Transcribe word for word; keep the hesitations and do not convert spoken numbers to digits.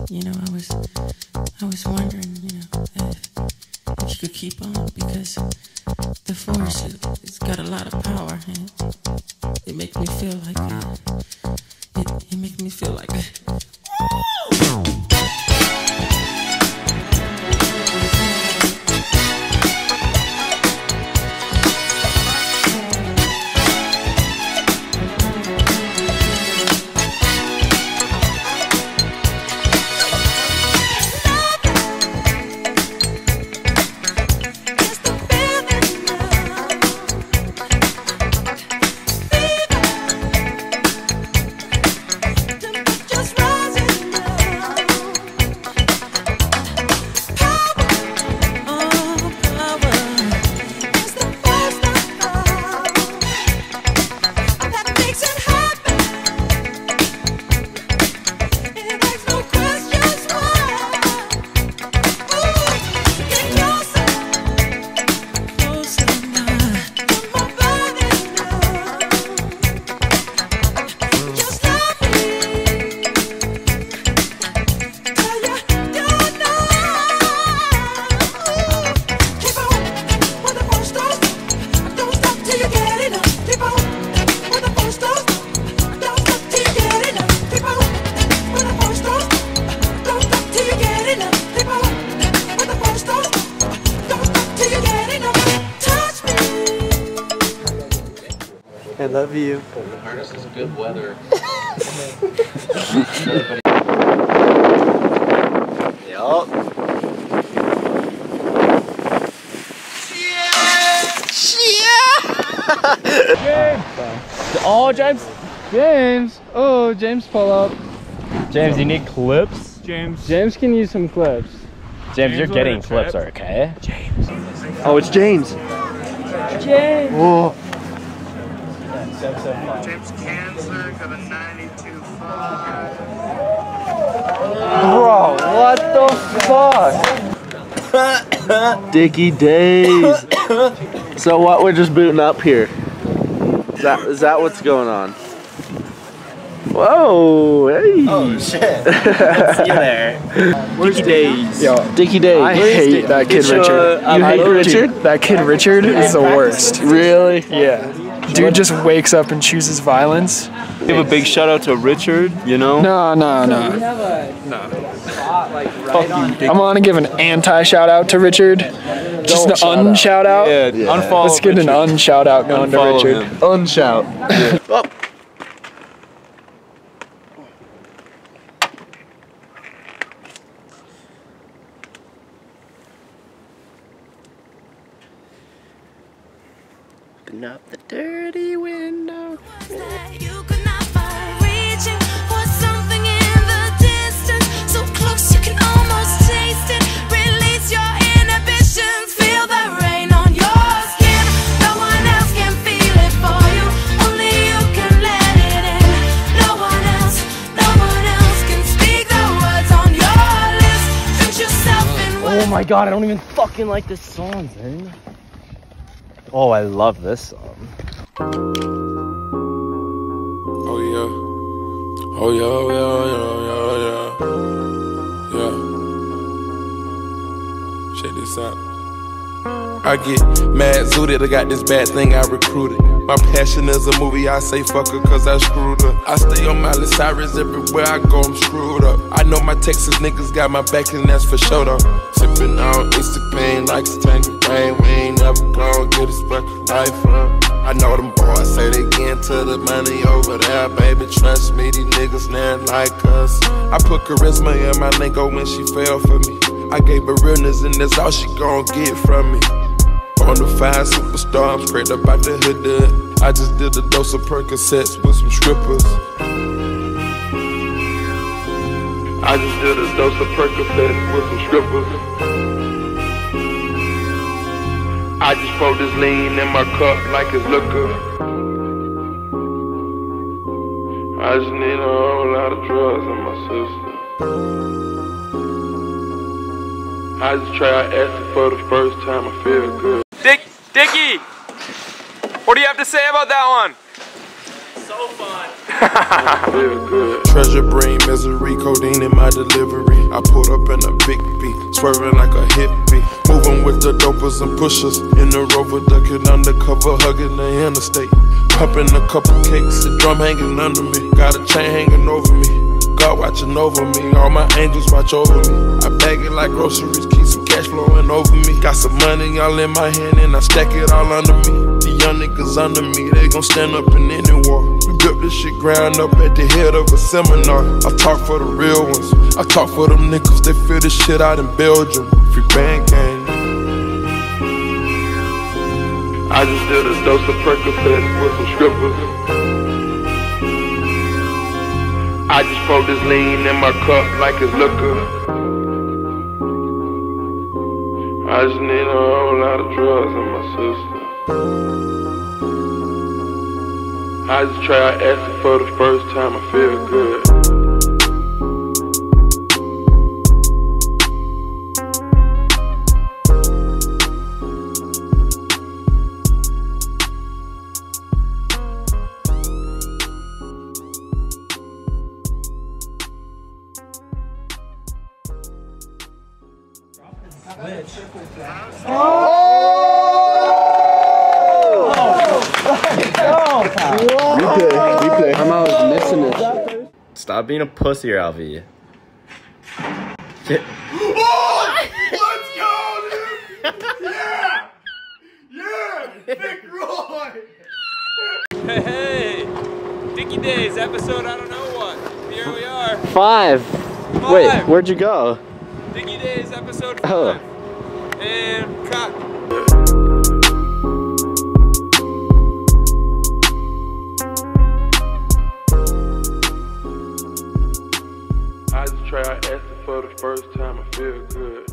you know, I was, I was wondering, you know, if, if you could keep on, because the force, it, it's got a lot of power, and it, it makes me feel like, uh, it, it makes me feel like, I love you. The harness is good weather. Yup. James! Oh, James! James! Oh, James, pull up. James, you need clips? James. James can use some clips. James, James you're getting trip. clips, okay? James. Oh, it's James. James! Oh. James Kanzler got a ninety-two five. Bro, what the fuck? Dicky days. So what, we're just booting up here? Is that, is that what's going on? Whoa, hey. Oh shit. See you there. Dicky days. Yo, Dicky days. I hate that kid Richard. You hate Richard? That kid Richard is the worst. Really? Yeah. Dude just wakes up and chooses violence. Give a big shout out to Richard, you know? No, no, no. No. Fuck you, Dick. I'm gonna give an anti shout out to Richard. Just an un shout out. Yeah, yeah. Unfollow Let's get Richard. an un shout out going Unfollow to Richard. him. Unshout. Yeah. Oh. Open up the dirty window. You could not find, reaching for something in the distance, so close you can almost taste it. Release your inhibitions, feel the rain on your skin. No one else can feel it for you, only you can let it in. No one else, no one else can speak the words on your lips. Drench yourself in words. Oh my god, I don't even fucking like this song, Zane. Oh, I love this song. Oh yeah. Oh yeah, yeah, yeah, yeah, yeah. Check this out. I get mad zooted, I got this bad thing I recruited. My passion is a movie, I say fuck her cause I screwed up. I stay on Miley Cyrus everywhere I go, I'm screwed up. I know my Texas niggas got my back and that's for sure though. Sippin' on Easter pain like it's tangy rain. We ain't never gon' get this fucking life up. I know them boys say they get to the money over there, baby. Trust me, these niggas not like us. I put charisma in my lingo when she fell for me. I gave her realness and that's all she gon' get from me. On the five superstar, I'm straight up out the hood. I just did a dose of Percocets with some strippers. I just did a dose of Percocets with some strippers. I just pour this lean in my cup like it's liquor. I just need a whole lot of drugs in my system. I just tried acid for the first time, I feel good. Dick, Dicky! What do you have to say about that one? So so fun. Feel good. Treasure bring misery, codeine in my delivery. I pulled up in a big beat, swerving like a hippie. Moving with the dopers and pushers in the Rover, ducking undercover, hugging the interstate. Pumping a couple cakes, the drum hanging under me. Got a chain hanging over me. God watching over me, all my angels watch over me. I bag it like groceries, keep some cash flowing over me. Got some money all in my hand and I stack it all under me. The young niggas under me, they gon' stand up in any war. We built this shit ground up at the head of a seminar. I talk for the real ones, I talk for them niggas, they feel this shit out in Belgium. Free band gang. I just did a dose of Percocet with some strippers. I just pour this lean in my cup like it's liquor. I just need a whole lot of drugs in my system. I just tried acid for the first time, I feel good. Stop being a pussy, Ralphie. Get Oh! Let's go, dude! Yeah! Yeah! Big Roy! Hey, hey! Dicky Days, episode I don't know what. Here we are. Five. Five. Wait, where'd you go? Dicky Days, episode five. Oh. And cut. I just tried acid for the first time, I feel good.